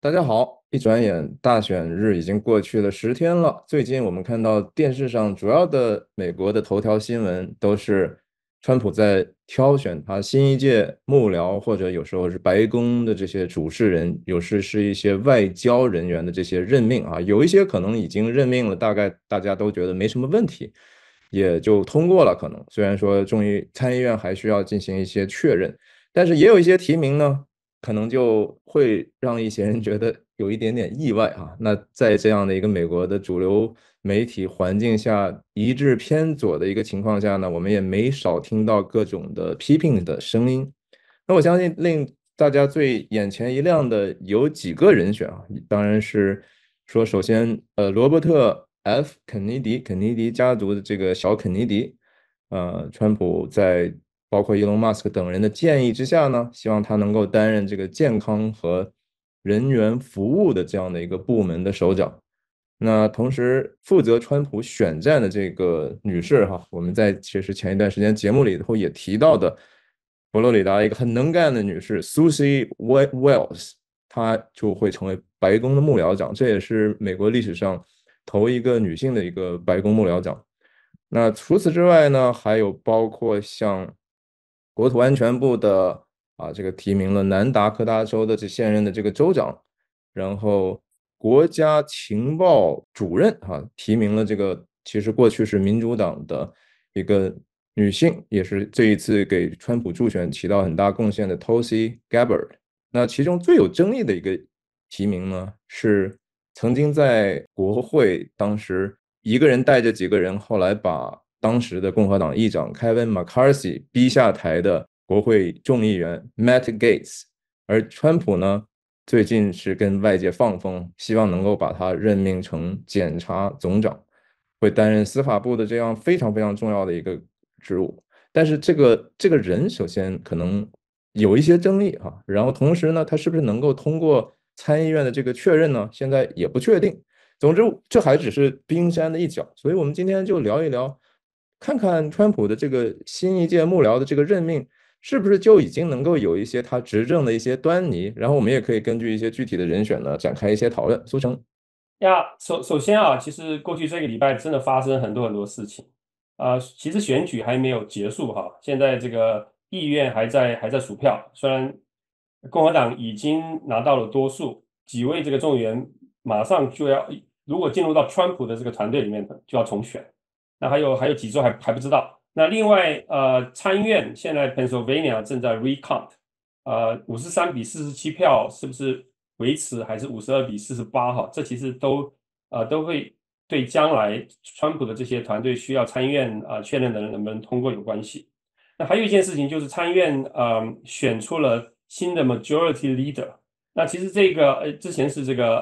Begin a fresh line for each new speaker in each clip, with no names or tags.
大家好，一转眼大选日已经过去了10天了。最近我们看到电视上主要的美国的头条新闻都是川普在挑选他新一届幕僚，或者有时候是白宫的这些主事人，有时是一些外交人员的这些任命啊，有一些可能已经任命了，大概大家都觉得没什么问题，也就通过了。可能虽然说参议院还需要进行一些确认，但是也有一些提名呢。可能就会让一些人觉得有一点点意外啊。那在这样的一个美国的主流媒体环境下，一致偏左的一个情况下呢，我们也没少听到各种的批评的声音。那我相信令大家最眼前一亮的有几个人选啊，当然是说首先罗伯特 F 肯尼迪家族的这个小肯尼迪，川普在包括伊隆马斯克等人的建议之下呢，希望他能够担任这个健康和人员服务的这样的一个部门的首长。那同时负责川普选战的这个女士哈，我们在其实前一段时间节目里头也提到的，佛罗里达一个很能干的女士 Susie Wells，她就会成为白宫的幕僚长，这也是美国历史上头一个女性的一个白宫幕僚长。那除此之外呢，还有包括像国土安全部的这个提名了南达科他州的这现任的这个州长，然后国家情报主任提名了这个其实过去是民主党的一个女性，也是这一次给川普助选起到很大贡献的 Tulsi Gabbard。那其中最有争议的一个提名呢，是曾经在国会当时一个人带着几个人，后来把当时的共和党议长 Kevin McCarthy 逼下台的国会众议员 Matt Gaetz。而川普呢，最近是跟外界放风，希望能够把他任命成检察总长，会担任司法部的这样非常非常重要的一个职务。但是这个人首先可能有一些争议然后同时呢，他是不是能够通过参议院的这个确认呢？现在也不确定。总之，这还只是冰山的一角，所以我们今天就聊一聊，看看川普的这个新一届幕僚的这个任命，是不是就已经能够有一些他执政的一些端倪，然后我们也可以根据一些具体的人选呢展开一些讨论。苏成。
首先啊，其实过去这个礼拜真的发生很多很多事情其实选举还没有结束哈，现在这个议院还在数票，虽然共和党已经拿到了多数，几位这个众议员马上就要，如果进入到川普的这个团队里面就要重选，那还有几周还不知道。那另外参议院现在 Pennsylvania 正在 recount，53比47票是不是维持，还是52比48哈？这其实都会对将来川普的这些团队需要参议院确认的人能不能通过有关系。那还有一件事情就是参议院选出了新的 Majority Leader。那其实这个之前是这个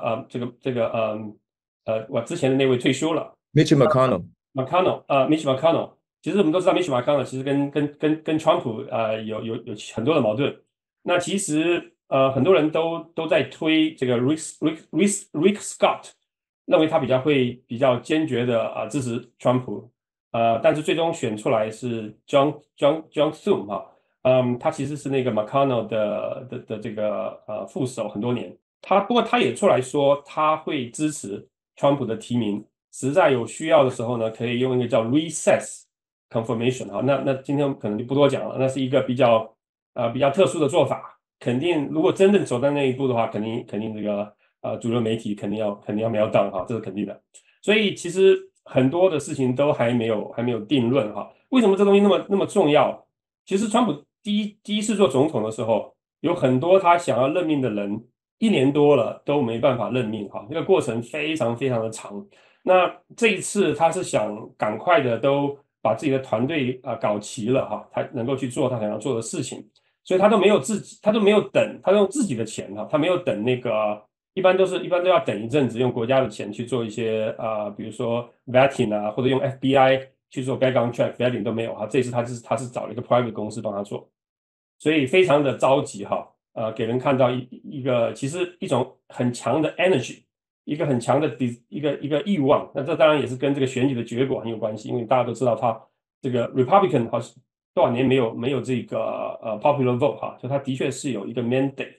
我之前的那位退休了
Mitch McConnell。
McConnell Mitch McConnell。其实我们都知道 Mitch McConnell 其实跟川普有很多的矛盾。那其实很多人都在推这个 Rick Scott，认为他比较坚决的支持川普。但是最终选出来是 John Thune 他其实是那个 McConnell 的这个副手很多年。不过他也出来说他会支持川普的提名，实在有需要的时候呢，可以用一个叫 recess confirmation 那今天可能就不多讲了，那是一个比较特殊的做法。肯定如果真的走到那一步的话，肯定这个主流媒体肯定要秒档这是肯定的。所以其实很多的事情都还没有定论为什么这东西那么重要？其实川普第一次做总统的时候，有很多他想要任命的人，1年多了都没办法任命这个过程非常非常的长。那这一次他是想赶快的都把自己的团队搞齐了他能够去做他想要做的事情，所以他都没有他都没有等，他用自己的钱他没有等那个。一般都要等一阵子，用国家的钱去做一些比如说 vetting 或者用 FBI 去做 background check vetting 都没有这一次他是找了一个 private 公司帮他做，所以非常的着急给人看到一个其实一种很强的 energy，一个很强的一个欲望。那这当然也是跟这个选举的结果很有关系，因为大家都知道他这个 Republican 多少年没有这个popular vote就他的确是有一个 mandate。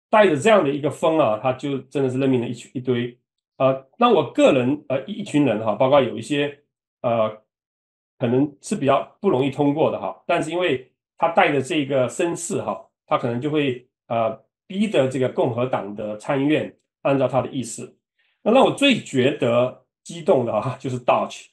带着这样的一个风啊，他就真的是任命了一堆那我个人一群人哈，包括有一些可能是比较不容易通过的哈，但是因为他带着这个声势哈，他可能就会逼得这个共和党的参议院按照他的意思。那让我最觉得激动的哈，就是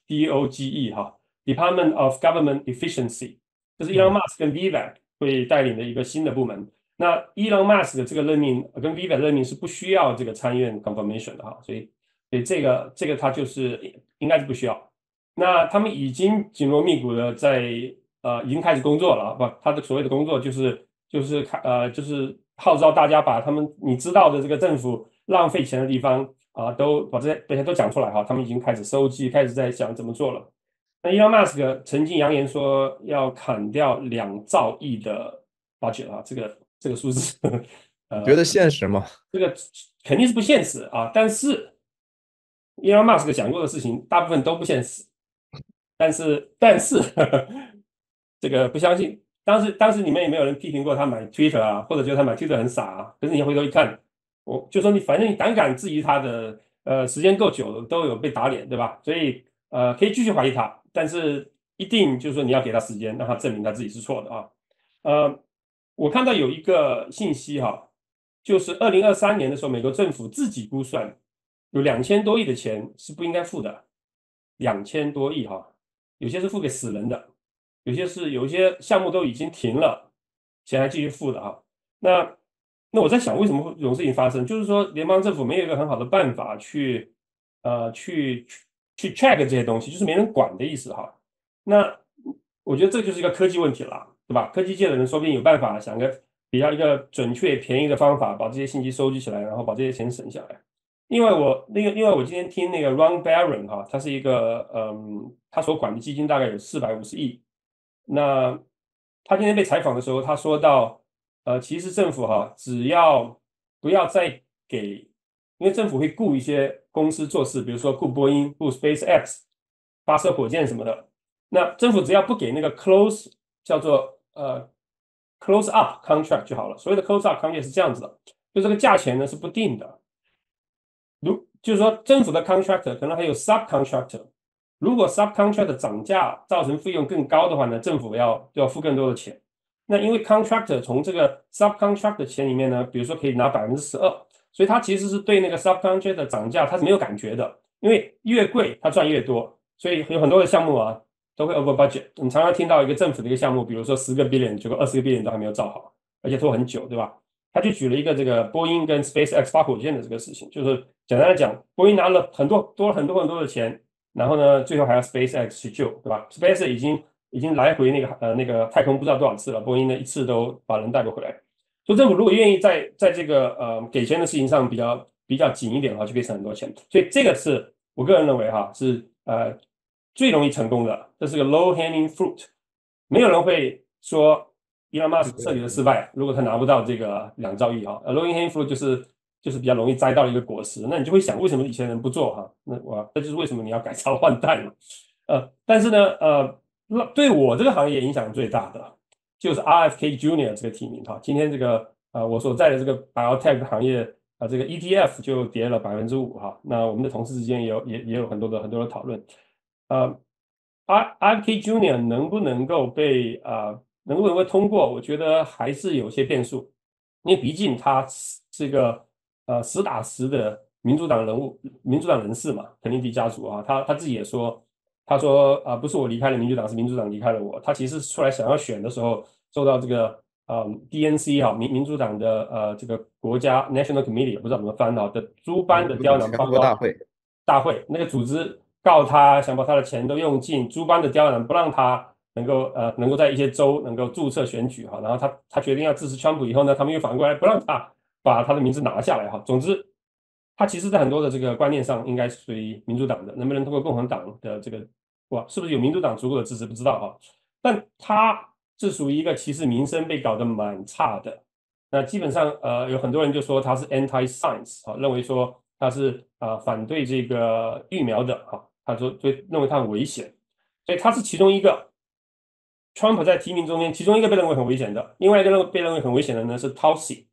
DOGE 哈，Department of Government Efficiency，就是 Elon
嗯，
Musk 跟 Vivek 会带领的一个新的部门。那 Elon Musk 的这个任命跟 Vivek 任命是不需要这个参议院 confirmation 的哈，所以这个他就是应该是不需要。那他们已经紧锣密鼓的在已经开始工作了，不，他的所谓的工作就是号召大家把他们你知道的这个政府浪费钱的地方都把这些都讲出来哈，他们已经开始收集，开始在想怎么做了。那 Elon Musk 曾经扬言说要砍掉2兆亿的 budget 这个数字，
你觉得现实吗？
这个肯定是不现实啊。但是 Elon Musk 讲过的事情大部分都不现实，但是这个不相信。当时你们也没有人批评过他买 Twitter 啊，或者觉得他买 Twitter 很傻啊。可是你回头一看，我就说反正你胆质疑他的时间够久了，都有被打脸，对吧？所以可以继续怀疑他，但是一定就是说你要给他时间，让他证明他自己是错的啊。我看到有一个信息哈，就是2023年的时候，美国政府自己估算有2000多亿的钱是不应该付的，2000多亿哈，有些是付给死人的，有一些项目都已经停了，钱还继续付的哈。那我在想，为什么会这种事情发生？就是说，联邦政府没有一个很好的办法去去 check 这些东西，就是没人管的意思哈。那我觉得这就是一个科技问题了，对吧？科技界的人说不定有办法想个比较一个准确便宜的方法，把这些信息收集起来，然后把这些钱省下来。因为我今天听那个 Ron Barron 哈，他是一个他所管的基金大概有450亿。那他今天被采访的时候，他说到其实政府哈，只要不要再给，因为政府会雇一些公司做事，比如说雇波音、雇 SpaceX 发射火箭什么的。那政府只要不给那个 叫做close up contract 就好了。所谓的 close up contract 是这样子的，就这个价钱呢是不定的。就是说政府的 contractor 可能还有 subcontractor，如果 subcontractor 涨价造成费用更高的话呢，政府要付更多的钱。那因为 contractor 从这个 subcontractor 钱里面呢，比如说可以拿12%，所以他其实是对那个 subcontractor 涨价他是没有感觉的，因为越贵他赚越多，所以有很多的项目啊都会 over budget。你常常听到一个政府的一个项目，比如说10个 billion，结果20个 billion 都还没有造好，而且拖很久，对吧？他就举了一个这个波音跟 SpaceX 发火箭的这个事情，就是简单的讲，波音拿了多了很多的钱，然后呢，最后还要 SpaceX 去救，对吧？SpaceX 已经来回那个太空不知道多少次了，波音呢一次都把人带不回来。所以政府如果愿意在这个给钱的事情上比较紧一点的话，就可以省很多钱。所以这个是我个人认为哈是最容易成功的，这是个 low hanging fruit，没有人会说 Elon Musk 彻底的失败，如果他拿不到这个2兆亿哈，low hanging fruit 就是比较容易摘到一个果实，那你就会想为什么以前人不做哈？这就是为什么你要改朝换代嘛。但是呢，对我这个行业影响最大的就是 RFK Junior 这个提名哈。今天这个我所在的这个 biotech 行业这个 ETF 就跌了5%哈。那我们的同事之间也有很多的讨论。RFK Junior 能不能够通过？我觉得还是有些变数，因为毕竟他是个实打实的民主党人物、民主党人士嘛，肯尼迪家族啊，他自己也说，他说不是我离开了民主党，是民主党离开了我。他其实出来想要选的时候，受到这个DNC 啊民主党的这个国家 National Committee 不知道怎么翻的诸般的刁难，
全
包括
国大会。
那个组织告他，想把他的钱都用尽，诸般的刁难，不让他能够在一些州能够注册选举哈，然后他决定要支持川普以后呢，他们又反过来不让他把他的名字拿下来哈。总之，他其实在很多的这个观念上应该是属于民主党的，能不能通过共和党的这个是不是有民主党足够的支持不知道哈。但他是属于一个其实民生被搞得蛮差的，那基本上有很多人就说他是 anti science 认为说他是反对这个疫苗的他说就认为他很危险，所以他是其中一个。Trump 在提名中间，其中一个被认为很危险的，另外一个被认为很危险的呢是 Tulsi。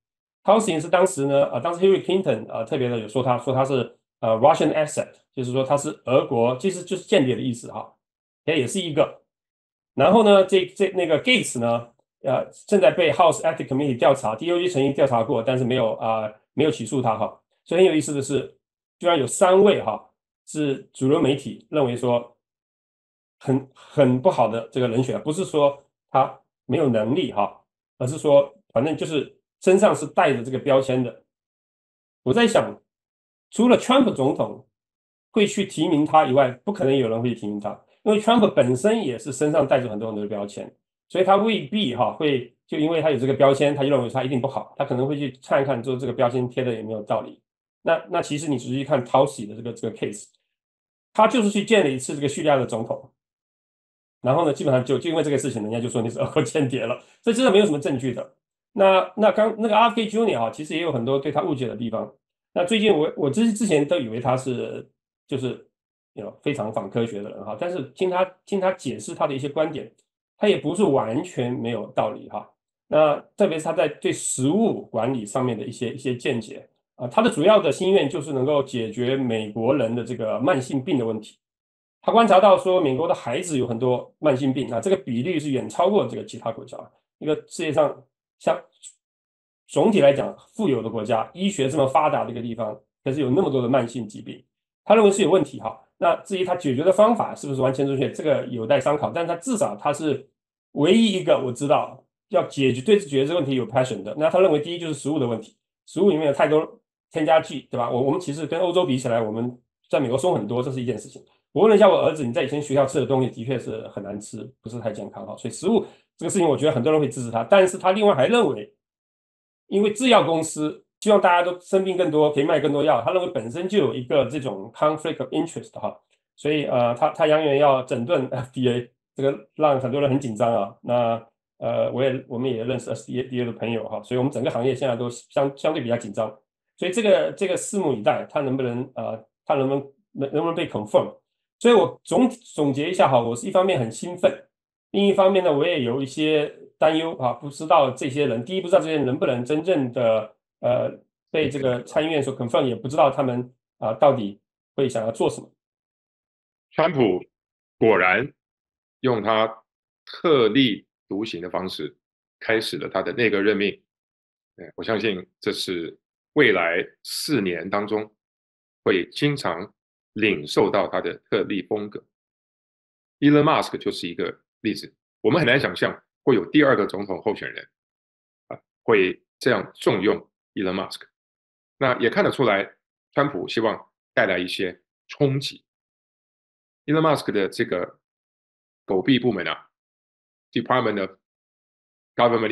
Housing 是当时呢，当时 Hillary Clinton 特别的有说他是Russian asset，就是说他是俄国，其实就是间谍的意思哈，也是一个。然后呢，那个 Gates 呢，正在被 House Ethics Committee 调查，DOJ 曾经调查过，但是没有起诉他哈。所以很有意思的是，居然有3位哈是主流媒体认为说很不好的这个人选，不是说他没有能力哈，而是说反正就是身上是带着这个标签的。我在想，除了 Trump 总统会去提名他以外，不可能有人会提名他，因为 Trump 本身也是身上带着很多很多的标签，所以他未必会就因为他有这个标签，他就认为他一定不好，他可能会去看一看，说这个标签贴的有没有道理。那其实你仔细看 Tulsi 的这个 case，他就是去见了一次这个叙利亚的总统，然后呢，基本上就因为这个事情，人家就说你是俄国间谍了，所以真的没有什么证据的。那刚那个 RFK Jr. 其实也有很多对他误解的地方。那最近我之前都以为他是就是非常反科学的人哈，但是听他解释他的一些观点，他也不是完全没有道理哈。那特别是他在对食物管理上面的一些见解他的主要的心愿就是能够解决美国人的这个慢性病的问题。他观察到说，美国的孩子有很多慢性病这个比例是远超过这个其他国家。一个世界上像总体来讲富有的国家，医学这么发达的一个地方，可是有那么多的慢性疾病，他认为是有问题哈。那至于他解决的方法是不是完全正确，这个有待商考。但是他至少他是唯一一个我知道要对解决这个问题有 passion 的。那他认为第一就是食物的问题，食物里面有太多添加剂，对吧？我们其实跟欧洲比起来，我们在美国松很多，这是一件事情。我问了一下我儿子，你在以前学校吃的东西的确是很难吃，不是太健康哈。所以食物这个事情，我觉得很多人会支持他，但是他另外还认为，因为制药公司希望大家都生病更多，可以卖更多药，他认为本身就有一个这种 conflict of interest 哈，所以他扬言要整顿 FDA，这个让很多人很紧张啊。那我们也认识 FDA 的朋友哈，所以我们整个行业现在都相对比较紧张，所以这个拭目以待，他能不能被 confirm？所以我总结一下哈，我是一方面很兴奋，另一方面呢，我也有一些担忧不知道这些人，第一不知道这些人能不能真正的被这个参议院所 confirm，也不知道他们到底会想要做什么。
川普果然用他特立独行的方式开始了他的内阁任命。我相信这是未来4年当中会经常领受到他的特立风格。Elon Musk 就是一个例子，我们很难想象会有第2个总统候选人会这样重用 Elon Musk。那也看得出来，川普希望带来一些冲击。Elon Musk 的这个狗币部门Department of Government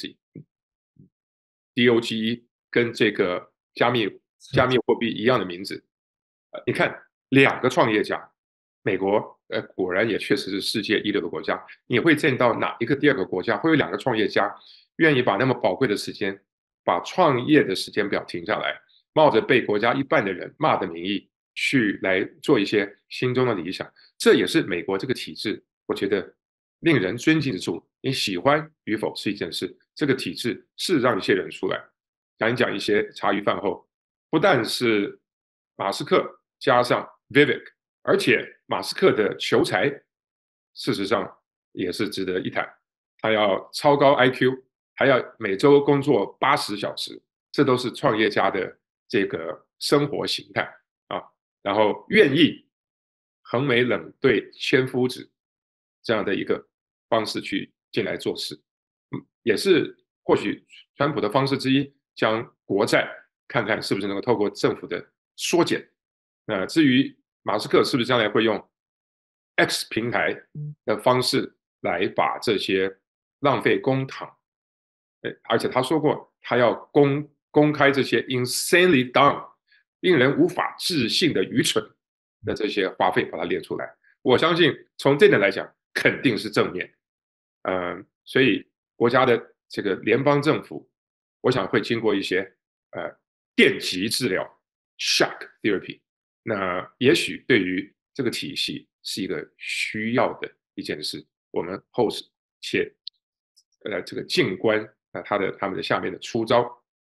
Efficiency，DOGE 跟这个加密货币一样的名字。你看2个创业家，美国果然也确实是世界一流的国家。你会见到哪一个第2个国家会有2个创业家愿意把那么宝贵的时间，把创业的时间表停下来，冒着被国家一半的人骂的名义去来做一些心中的理想？这也是美国这个体制，我觉得令人尊敬之处。你喜欢与否是一件事，这个体制是让一些人出来讲一些茶余饭后，不但是马斯克加上 Vivek， 而且马斯克的求财事实上也是值得一谈。他要超高 IQ， 还要每周工作80小时，这都是创业家的这个生活形态然后愿意横眉冷对千夫指这样的一个方式去进来做事，也是或许川普的方式之一，将国债看看是不是能够透过政府的缩减。至于马斯克是不是将来会用 X 平台的方式来把这些浪费公帑，而且他说过他要公开这些 insanely dumb 令人无法置信的愚蠢的这些花费，把它列出来。我相信从这点来讲，肯定是正面。所以国家的这个联邦政府，我想会经过一些电击治疗 （shock therapy）。那也许对于这个体系是一个需要的一件事。我们后且这个静观他们的下面的出招。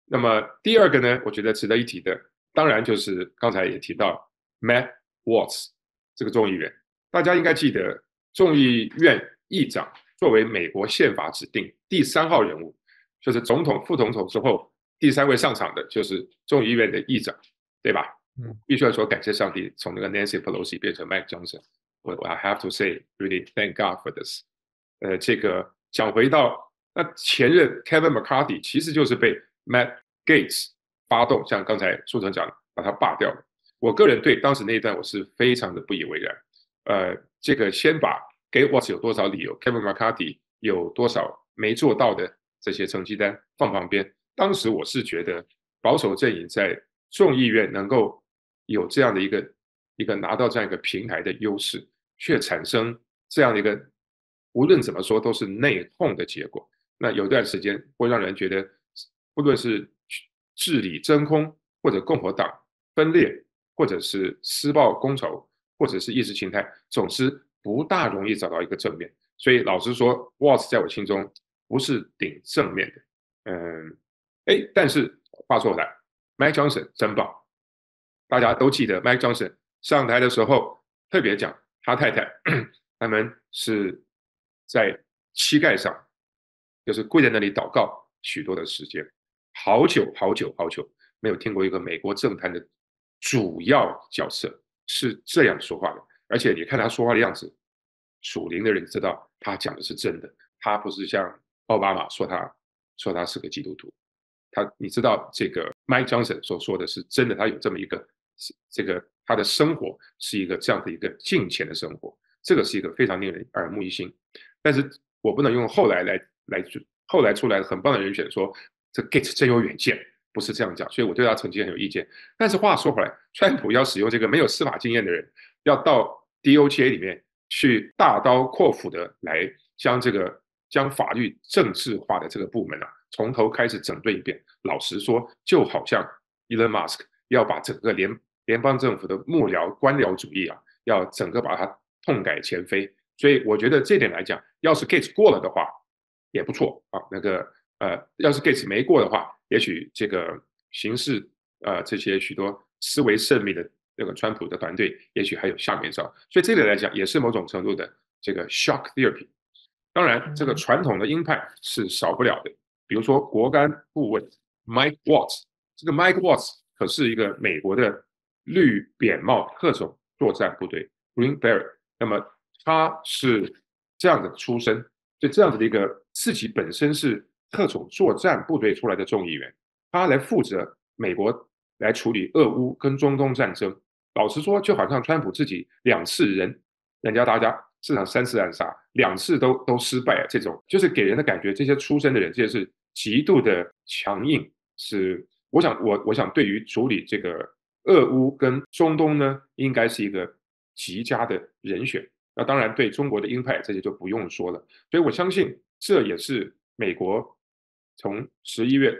那么第二个呢，我觉得值得一提的，当然就是刚才也提到 Matt Watts 这个众议员，大家应该记得，众议院议长作为美国宪法指定第3号人物，就是总统、副总统之后第3位上场的就是众议院的议长，对吧？必须要说感谢上帝，从那个 Nancy Pelosi 变成 Mike Johnson。I have to say, really thank God for this。这个讲回到那前任 Kevin McCarthy 其实就是被 Matt Gaetz 发动，像刚才苏成讲的，把他罢掉了。我个人对当时那一段我是非常的不以为然。这个先把 Gaetz 有多少理由 ，Kevin McCarthy 有多少没做到的这些成绩单放旁边。当时我是觉得保守阵营在众议院能够有这样的一个拿到这样一个平台的优势，却产生这样的一个无论怎么说都是内讧的结果。那有段时间会让人觉得，不论是治理真空，或者共和党分裂，或者是施暴公仇，或者是意识形态，总之不大容易找到一个正面。所以老实说 ，Watts 在我心中不是顶正面的。但是话说回来 ，Mike Johnson 真棒，大家都记得 Mike Johnson 上台的时候特别讲，他太太他们是在膝盖上，就是跪在那里祷告许多的时间，好久好久好久没有听过一个美国政坛的主要角色是这样说话的，而且你看他说话的样子，属灵的人知道他讲的是真的，他不是像奥巴马说他是个基督徒，你知道这个 Mike Johnson 所说的是真的，他有这么一个他的生活是一个这样的一个敬虔的生活，这个是一个非常令人耳目一新。但是我不能用后来出来的很棒的人选说这 Gates 真有远见，不是这样讲，所以我对他成绩很有意见。但是话说回来，川普要使用这个没有司法经验的人，要到 DOJ 里面去大刀阔斧的来将法律政治化的这个部门从头开始整顿一遍。老实说，就好像 Elon Musk 要把整个联邦政府的幕僚官僚主义要整个把它痛改前非。所以我觉得这点来讲，要是 Gates 过了的话，也不错啊。要是 Gates 没过的话，也许这个形势这些许多思维甚密的那个川普的团队，也许还有下面招。所以这点来讲，也是某种程度的这个 shock therapy。当然，这个传统的鹰派是少不了的，比如说国安顾问 Mike Watts， 这个 Mike Watts 可是一个美国的绿扁帽特种作战部队 Green Beret， 那么他是这样的出身，所以这样子的一个自己本身是特种作战部队出来的众议员，他来负责美国来处理俄乌跟中东战争。老实说，就好像川普自己2次人家大家市场3次暗杀，2次都失败，这种就是给人的感觉，这些出身的人，这些是极度的强硬。是我想对于处理这个俄乌跟中东呢，应该是一个极佳的人选。那当然，对中国的鹰派这些就不用说了。所以我相信这也是美国从11月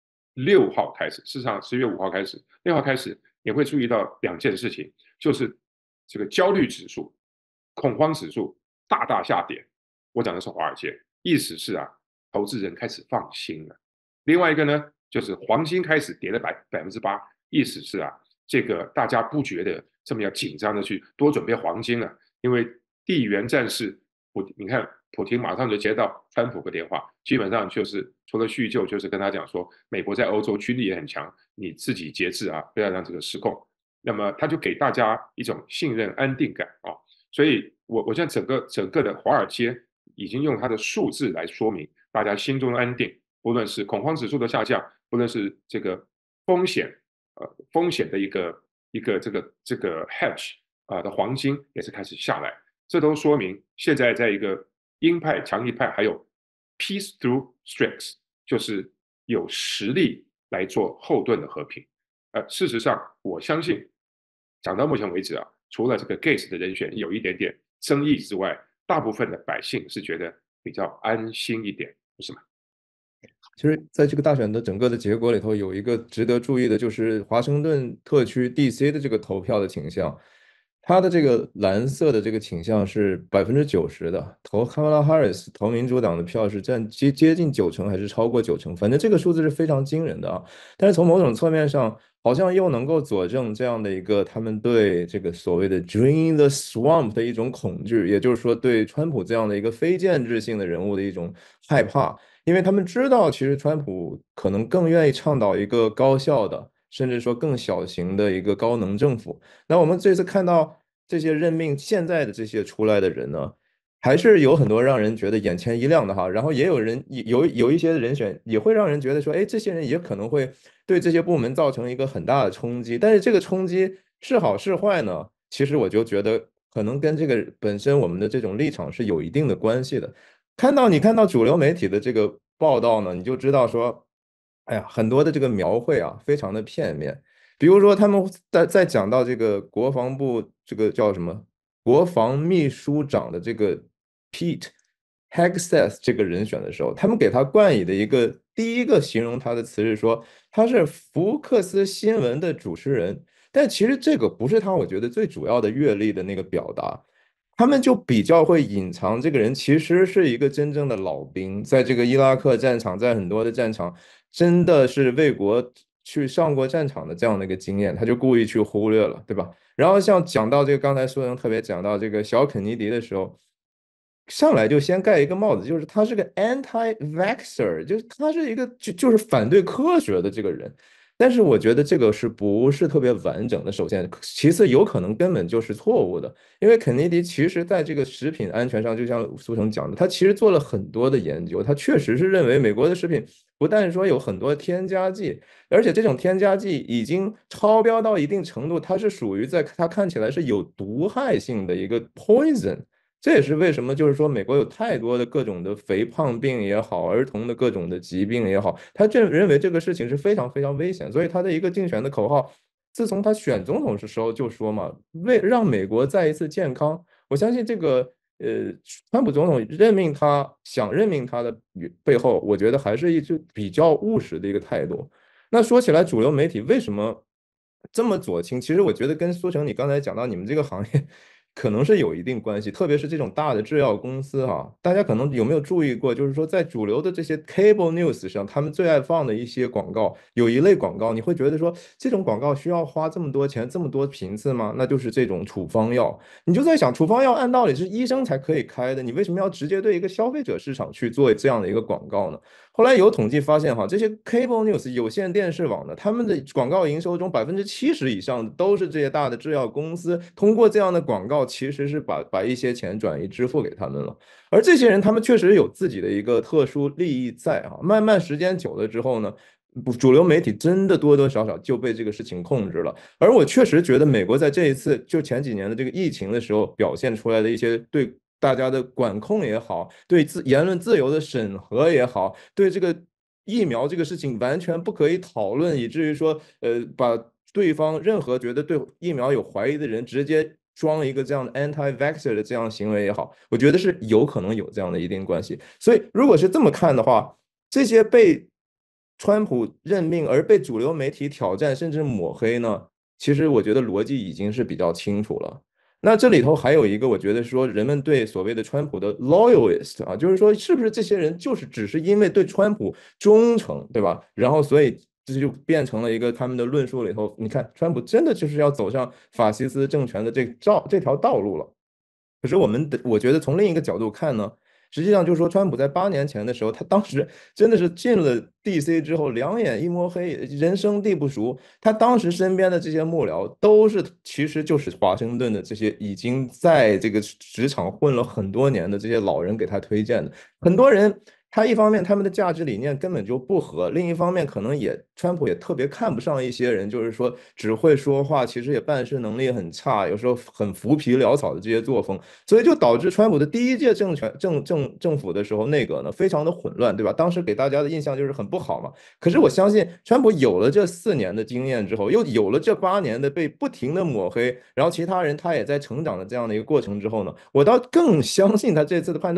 6号开始，事实上11月5号开始，6号开始，你会注意到2件事情，就是这个焦虑指数、恐慌指数大大下跌。我讲的是华尔街，意思是投资人开始放心了。另外一个呢，就是黄金开始跌了8%，意思是这个大家不觉得这么要紧张的去多准备黄金了，因为地缘战事，你看普京马上就接到川普的电话，基本上就是除了叙旧，就是跟他讲说，美国在欧洲军力也很强，你自己节制不要让这个失控。那么他就给大家一种信任安定感所以我现在整个的华尔街已经用它的数字来说明大家心中的安定，不论是恐慌指数的下降，不论是这个风险的一个这个 hedge 的黄金也是开始下来，这都说明现在在一个鹰派、强硬派还有 peace through strength， 就是有实力来做后盾的和平。事实上，我相信讲到目前为止除了这个 Gates 的人选有一点点争议之外，大部分的百姓是觉得比较安心一点，不是吗？
其实，在这个大选的整个的结果里头，有一个值得注意的，就是华盛顿特区 DC 的这个投票的倾向。 他的这个蓝色的这个倾向是90%的，投 Kamala Harris 投民主党的票是占接近90%还是超过90%，反正这个数字是非常惊人的啊。但是从某种侧面上，好像又能够佐证这样的一个他们对这个所谓的 Drain the Swamp 的一种恐惧，也就是说对川普这样的一个非建制性的人物的一种害怕，因为他们知道其实川普可能更愿意倡导一个高效的，甚至说更小型的一个高能政府。那我们这次看到这些任命现在的这些出来的人呢，还是有很多让人觉得眼前一亮的哈。然后也有人有一些人选也会让人觉得说，哎，这些人也可能会对这些部门造成一个很大的冲击。但是这个冲击是好是坏呢？其实我就觉得可能跟这个本身我们的这种立场是有一定的关系的。你看到主流媒体的这个报道呢，你就知道说，哎呀，很多的这个描绘啊，非常的片面。比如说，他们在讲到这个国防部这个叫什么国防秘书长的这个 Pete Hegseth 这个人选的时候，他们给他冠以的第一个形容他的词是说他是福克斯新闻的主持人，但其实这个不是他我觉得最主要的阅历的那个表达。他们就比较会隐藏这个人其实是一个真正的老兵，在这个伊拉克战场，在很多的战场，真的是为国去上过战场的这样的一个经验，他就故意去忽略了，对吧？然后像讲到这个刚才苏阳特别讲到这个小肯尼迪的时候，上来就先盖一个帽子，就是他是个 anti-vaxxer，就是他是一个就是反对科学的这个人。但是我觉得这个是不是特别完整的？首先，其次有可能根本就是错误的。因为肯尼迪其实在这个食品安全上，就像苏成讲的，他其实做了很多的研究，他确实是认为美国的食品不但说有很多添加剂，而且这种添加剂已经超标到一定程度，它是属于在他看起来是有毒害性的一个 poison。这也是为什么，就是说，美国有太多的各种的肥胖病也好，儿童的各种的疾病也好，他认为这个事情是非常非常危险，所以他的一个竞选的口号，自从他选总统的时候就说嘛，让美国再一次健康。我相信这个川普总统想任命他的背后，我觉得还是一直比较务实的一个态度。那说起来，主流媒体为什么这么左倾？其实我觉得跟苏成你刚才讲到你们这个行业可能是有一定关系，特别是这种大的制药公司哈，大家可能有没有注意过，就是说在主流的这些 cable news 上，他们最爱放的一些广告，有一类广告，你会觉得说这种广告需要花这么多钱、这么多频次吗？那就是这种处方药，你就在想，处方药按道理是医生才可以开的，你为什么要直接对一个消费者市场去做这样的一个广告呢？后来有统计发现，哈，这些 cable news 有线电视网的，他们的广告营收中70%以上都是这些大的制药公司通过这样的广告，其实是把一些钱转移支付给他们了。而这些人，他们确实有自己的一个特殊利益在啊。慢慢时间久了之后呢，主流媒体真的多多少少就被这个事情控制了。而我确实觉得，美国在这一次就前几年的这个疫情的时候表现出来的一些对大家的管控也好，对言论自由的审核也好，对这个疫苗这个事情完全不可以讨论，以至于说，把对方任何觉得对疫苗有怀疑的人直接装一个这样的 anti-vaxxer 的这样行为也好，我觉得是有可能有这样的一定关系。所以，如果是这么看的话，这些被川普任命而被主流媒体挑战甚至抹黑呢，其实我觉得逻辑已经是比较清楚了。那这里头还有一个，我觉得说人们对所谓的川普的 loyalist 啊，就是说是不是这些人就是只是因为对川普忠诚，对吧？然后所以这就变成了一个他们的论述里头，你看川普真的就是要走上法西斯政权的这条道路了。可是我觉得从另一个角度看呢，实际上就是说，川普在8年前的时候，他当时真的是进了 DC 之后，两眼一摸黑，人生地不熟。他当时身边的这些幕僚其实就是华盛顿的这些已经在这个职场混了很多年的这些老人给他推荐的。很多人他一方面他们的价值理念根本就不合，另一方面可能川普也特别看不上一些人，就是说只会说话，其实也办事能力很差，有时候很浮皮潦草的这些作风，所以就导致川普的第一届政府的时候，内阁呢非常的混乱，对吧？当时给大家的印象就是很不好嘛。可是我相信，川普有了这4年的经验之后，又有了这8年的被不停的抹黑，然后其他人他也在成长的这样的一个过程之后呢，我倒更相信他这次的判断力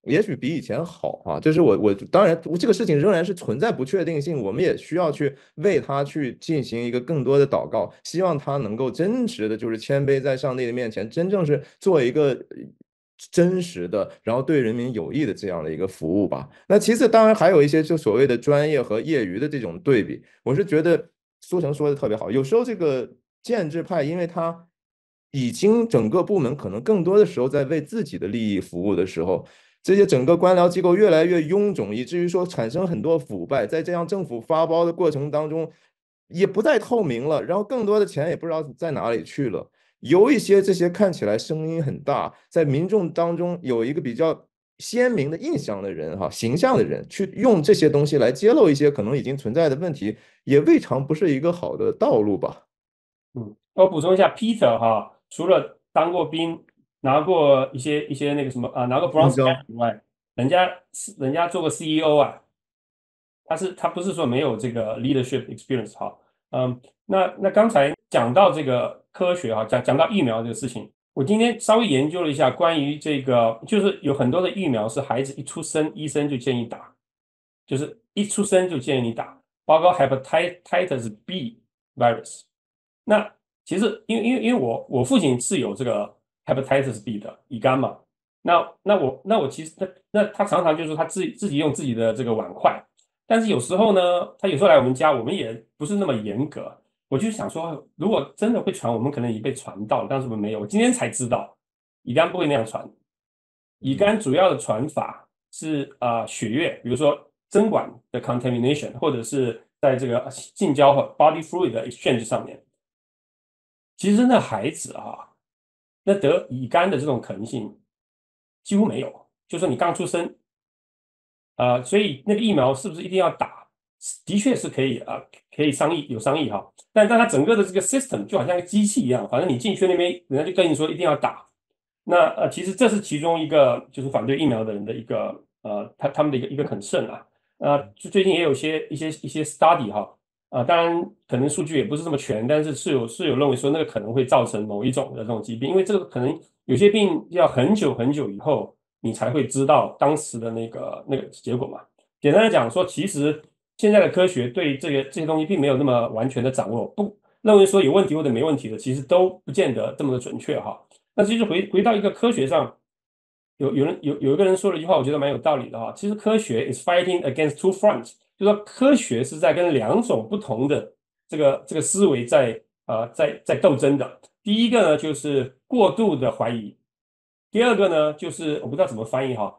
也许比以前好啊。这是我当然这个事情仍然是存在不确定性，我们也需要去为他去进行一个更多的祷告，希望他能够真实的就是谦卑在上帝的面前，真正是做一个真实的，然后对人民有益的这样的一个服务吧。那其次，当然还有一些就所谓的专业和业余的这种对比，我是觉得苏成说的特别好。有时候这个建制派，因为他已经整个部门可能更多的时候在为自己的利益服务的时候，这些整个官僚机构越来越臃肿，以至于说产生很多腐败，在这样政府发包的过程当中，也不再透明了，然后更多的钱也不知道在哪里去了。有一些这些看起来声音很大，在民众当中有一个比较鲜明的印象的人哈，形象的人，去用这些东西来揭露一些可能已经存在的问题，也未尝不是一个好的道路吧。
我补充一下，Peter 哈，除了当过兵，拿过一些那个什么拿过
应
Bronze
征
Medal 以外，人家做过 CEO 啊，他不是说没有这个 leadership experience 哈。那刚才讲到这个科学哈，讲到疫苗这个事情，我今天稍微研究了一下关于这个，就是有很多的疫苗是孩子一出生医生就建议打，就是一出生就建议你打，包括 hepatitis B virus。那其实因为我父亲是有这个 hepatitis B 的乙肝嘛，那我其实那他常常就是他自己用自己的这个碗筷，但是有时候呢，他有时候来我们家，我们也不是那么严格。我就想说，如果真的会传，我们可能已经被传到了，但是我们没有。我今天才知道，乙肝不会那样传。乙肝主要的传法是血液，比如说针管的 contamination，或者是在这个近交或 body fluid 的 exchange 上面。其实那孩子啊，那得乙肝的这种可能性几乎没有，就说你刚出生，所以那个疫苗是不是一定要打？的确是可以可以有商议哈，但它整个的这个 system 就好像个机器一样，反正你进去那边，人家就跟你说一定要打。那其实这是其中一个就是反对疫苗的人的一个他们的一个concern啊。最近也有一些 study 哈。当然可能数据也不是这么全，但是是有认为说那个可能会造成某一种的这种疾病，因为这个可能有些病要很久很久以后你才会知道当时的那个结果嘛。简单的讲说，其实现在的科学对这些东西并没有那么完全的掌握，不认为说有问题或者没问题的，其实都不见得这么的准确哈。那其实回到一个科学上，有一个人说了一句话，我觉得蛮有道理的哈。其实科学 is fighting against two fronts，就说科学是在跟两种不同的这个思维在斗争的。第一个呢就是过度的怀疑，第二个呢就是我不知道怎么翻译哈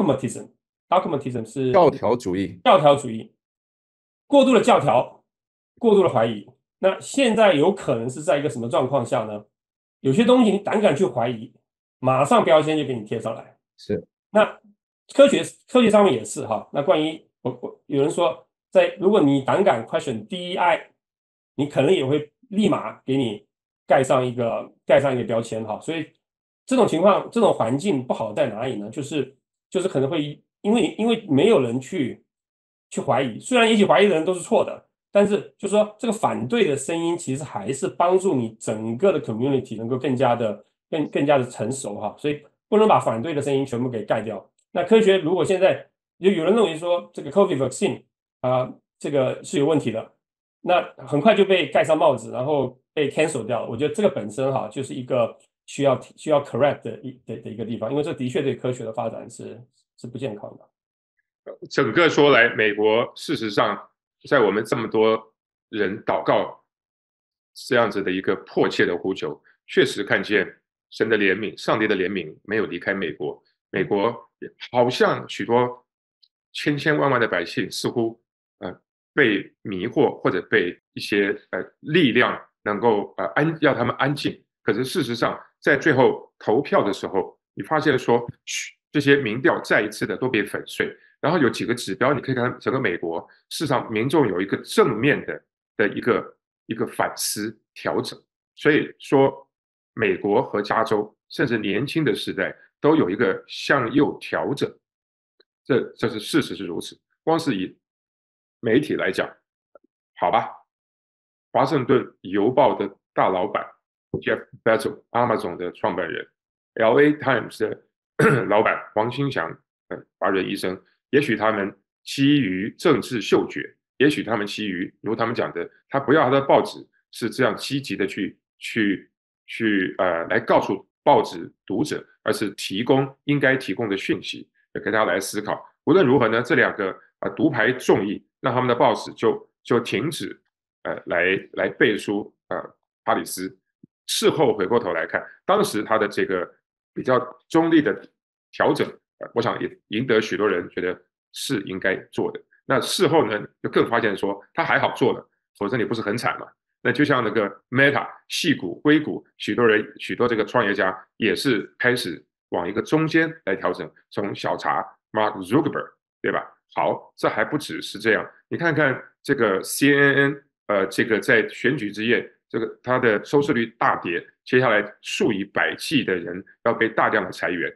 ，dogmatism 是
教条主义。
教条主义，过度的教条，过度的怀疑。那现在有可能是在一个什么状况下呢？有些东西你胆敢去怀疑，马上标签就给你贴上来。
是。
那科学上面也是哈。那关于有人说，如果你胆敢 question DEI，你可能也会立马给你盖上一个标签哈。所以这种情况，这种环境不好在哪里呢？就是可能会因为没有人去怀疑，虽然也许怀疑的人都是错的，但是就是说这个反对的声音其实还是帮助你整个的 community 能够更加的成熟哈。所以不能把反对的声音全部给盖掉。那科学如果现在有人认为说这个 COVID vaccine 这个是有问题的，那很快就被盖上帽子，然后被 cancel 掉了。我觉得这个本身哈就是一个需要 correct 的一个地方，因为这的确对科学的发展是不健康的。
整个说来，美国事实上在我们这么多人祷告这样子的一个迫切的呼求，确实看见神的怜悯、上帝的怜悯没有离开美国。美国好像许多千千万万的百姓似乎被迷惑，或者被一些力量能够要他们安静。可是事实上，在最后投票的时候，你发现说这些民调再一次的都被粉碎。然后有几个指标，你可以看整个美国，事实上民众有一个正面的一个反思调整。所以说，美国和加州，甚至年轻的时代，都有一个向右调整。这是事实是如此。光是以媒体来讲，好吧，华盛顿邮报的大老板 Jeff Bezos， Amazon 的创办人，LA Times 的老板黄兴祥华人医生，也许他们基于政治嗅觉，也许他们基于如他们讲的，他不要他的报纸是这样积极的来告诉报纸读者，而是提供应该提供的讯息，给大家来思考。无论如何呢，这两个独排众议，让他们的报纸就停止来背书哈里斯。事后回过头来看，当时他的这个比较中立的调整，我想也赢得许多人觉得是应该做的。那事后呢，就更发现说他还好做了，否则你不是很惨吗？那就像那个 Meta 矽谷、硅谷，许多这个创业家也是开始往一个中间来调整，从小茶 Mark Zuckerberg， 对吧？好，这还不只是这样，你看看这个 CNN，这个在选举之夜，这个它的收视率大跌，接下来数以百计的人要被大量的裁员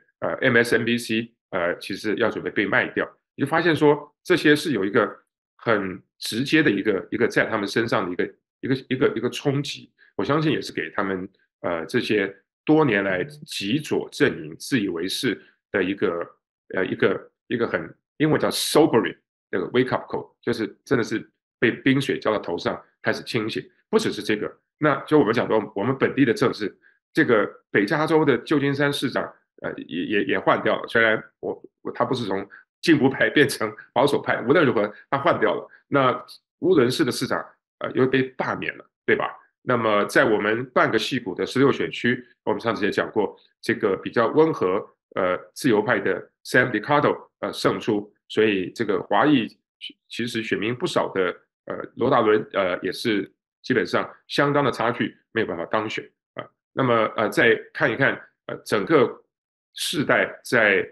，MSNBC 其实要准备被卖掉，你就发现说这些是有一个很直接的一个在他们身上的一个冲击，我相信也是给他们这些多年来极左阵营自以为是的一个很英文叫 sobering 那个 wake up call， 就是真的是被冰水浇到头上开始清醒。不只是这个，那就我们讲到我们本地的政治，这个北加州的旧金山市长也换掉了，虽然他不是从进步派变成保守派，无论如何他换掉了。那乌伦市的市长又被罢免了，对吧？那么在我们半个矽谷的16选区，我们上次也讲过，这个比较温和自由派的 Sam Liccardo 胜出，所以这个华裔其实选民不少的罗达伦也是基本上相当的差距没有办法当选那么再看一看整个世代在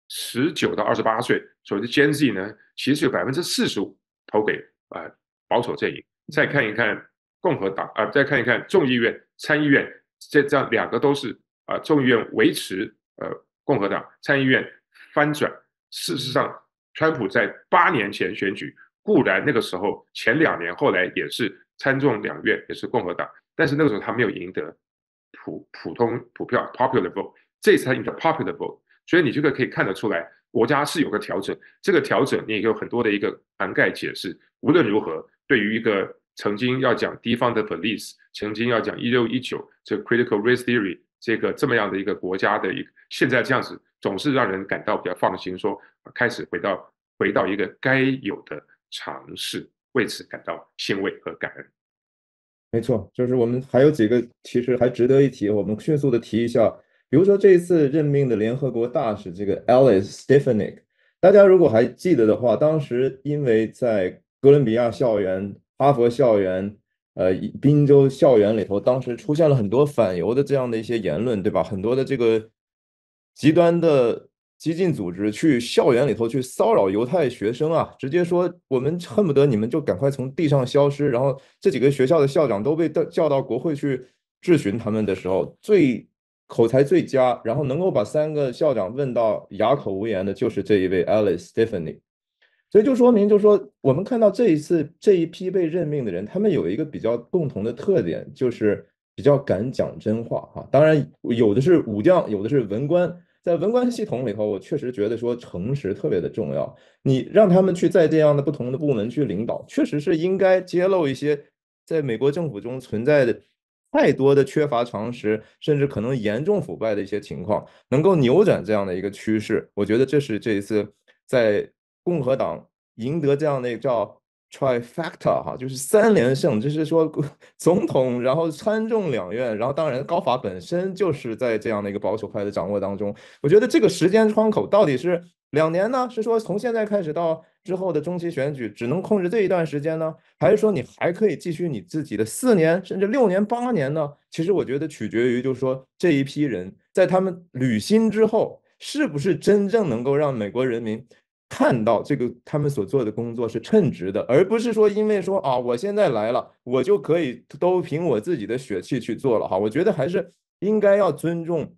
19到28岁，所谓的 Gen Z 呢，其实有45%投给保守阵营。再看一看共和党再看一看众议院、参议院，这样两个都是众议院维持共和党，参议院翻转。事实上，川普在8年前选举，固然那个时候前2年，后来也是参众两院也是共和党，但是那个时候他没有赢得普票 popular vote， 这次他赢得 popular vote， 所以你这个可以看得出来，国家是有个调整，这个调整你也有很多的一个涵盖解释。无论如何，对于一个曾经要讲defund police， 曾经要讲1619这个 critical race theory 这么样的一个国家的现在这样子，总是让人感到比较放心，说开始回到一个该有的尝试，为此感到欣慰和感恩。
没错，就是我们还有几个其实还值得一提，我们迅速的提一下，比如说这一次任命的联合国大使这个 Alice Stefanik， 大家如果还记得的话，当时因为在哥伦比亚校园、哈佛校园、宾州校园里头，当时出现了很多反犹的这样的一些言论，对吧？很多的这个极端的激进组织去校园里头去骚扰犹太学生啊，直接说我们恨不得你们就赶快从地上消失。然后这几个学校的校长都被叫到国会去质询他们的时候，口才最佳，然后能够把3个校长问到哑口无言的，就是这一位 Alice Stefanik。所以就说明，就说我们看到这一次这一批被任命的人，他们有一个比较共同的特点，就是比较敢讲真话哈。当然，有的是武将，有的是文官。在文官系统里头，我确实觉得说诚实特别的重要。你让他们去在这样的不同的部门去领导，确实是应该揭露一些在美国政府中存在的太多的缺乏常识，甚至可能严重腐败的一些情况，能够扭转这样的一个趋势。我觉得这是这一次在共和党赢得这样的叫 trifecta 哈，就是3连胜，就是说总统，然后参众两院，然后当然高法本身就是在这样的一个保守派的掌握当中。我觉得这个时间窗口到底是2年呢？是说从现在开始到之后的中期选举只能控制这一段时间呢？还是说你还可以继续你自己的4年甚至6年8年呢？其实我觉得取决于就是说这一批人在他们履新之后，是不是真正能够让美国人民看到这个他们所做的工作是称职的，而不是说因为说啊我现在来了，我就可以都凭我自己的血气去做了哈。我觉得还是应该要尊重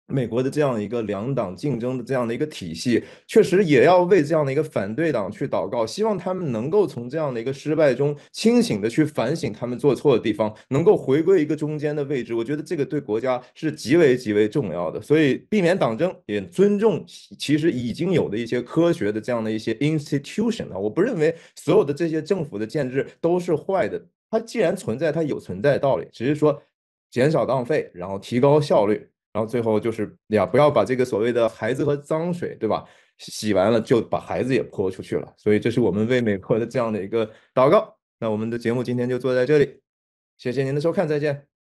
美国的这样一个两党竞争的这样的一个体系，确实也要为这样的一个反对党去祷告，希望他们能够从这样的一个失败中清醒的去反省他们做错的地方，能够回归一个中间的位置。我觉得这个对国家是极为极为重要的，所以避免党争，也尊重其实已经有的一些科学的这样的一些 institution 啊，我不认为所有的这些政府的建制都是坏的，它既然存在，它有存在的道理，只是说减少浪费，然后提高效率。然后最后就是呀，不要把这个所谓的孩子和脏水，对吧？洗完了就把孩子也泼出去了。所以这是我们为美国的这样的一个祷告。那我们的节目今天就做在这里，谢谢您的收看，再见。